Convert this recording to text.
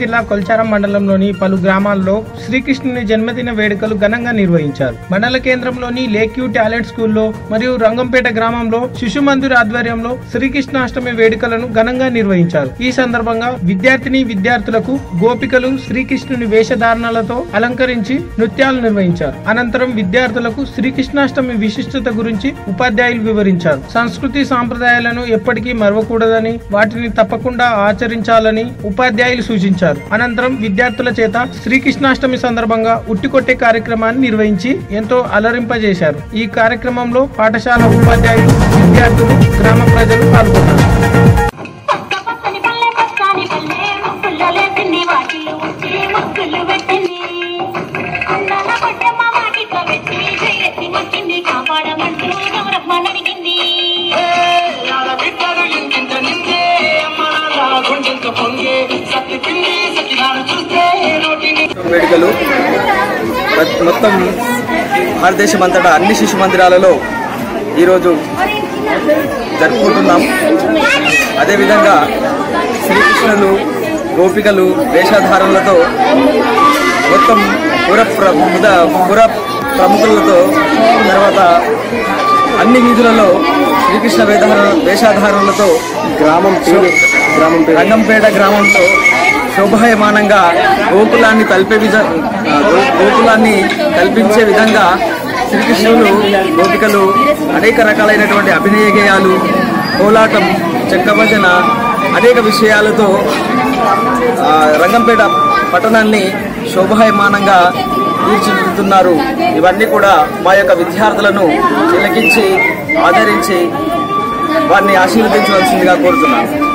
జిల్లా కొల్చారం మండలంలోని పలు గ్రామాల్లో శ్రీకృష్ణుని జన్మదిన వేడుకలు ఘనంగా నిర్వహించారు. మండల కేంద్రంలోని లేక్యూ టాలెంట్ స్కూల్లో మరియు రంగంపేట గ్రామంలో శిశు మందిర్ ఆధ్వర్యంలో శ్రీకృష్ణాష్టమి వేడుకలను ఘనంగా నిర్వహించారు. ఈ సందర్భంగా విద్యార్థులకు గోపికలు శ్రీకృష్ణుని వేషధారణలతో అలంకరించి నృత్యాలు నిర్వహించారు. అనంతరం విద్యార్థులకు శ్రీకృష్ణాష్టమి విశిష్టత గురించి ఉపాధ్యాయులు వివరించారు. సంస్కృతి సాంప్రదాయాలను ఎప్పటికీ మరవకూడదని, వాటిని తప్పకుండా ఆచరించాలని ఉపాధ్యాయులు సూచించారు. అనంతరం విద్యార్థుల చేత శ్రీకృష్ణాష్టమి సందర్భంగా ఉట్టికొట్టే కార్యక్రమాన్ని నిర్వహించి ఎంతో అలరింపజేశారు. ఈ కార్యక్రమంలో పాఠశాల ఉపాధ్యాయులు, విద్యార్థులు, గ్రామ ప్రజలు పాల్గొన్నారు. వేడుకలు మొత్తం భారతదేశం అంతటా అన్ని శిశు మందిరాలలో ఈరోజు జరుపుకుంటున్నాం. అదేవిధంగా శ్రీకృష్ణులు గోపికలు వేషధారణలతో మొత్తం పుర ప్రముఖులతో తర్వాత అన్ని వీధులలో శ్రీకృష్ణ వేషధారణలతో రంగంపేట గ్రామంలో శోభాయమానంగా గోకులాన్ని కల్పించే విధంగా శ్రీకృష్ణులు గోపికలు అనేక రకాలైనటువంటి అభినయ గేయాలు, కోలాటం, చెక్కభజన అనేక విషయాలతో రంగంపేట పట్టణాన్ని శోభాయమానంగా తీర్చిదిద్దుతున్నారు. ఇవన్నీ కూడా మా యొక్క విద్యార్థులను తిలకించి ఆదరించి వారిని ఆశీర్వదించవలసిందిగా కోరుతున్నాను.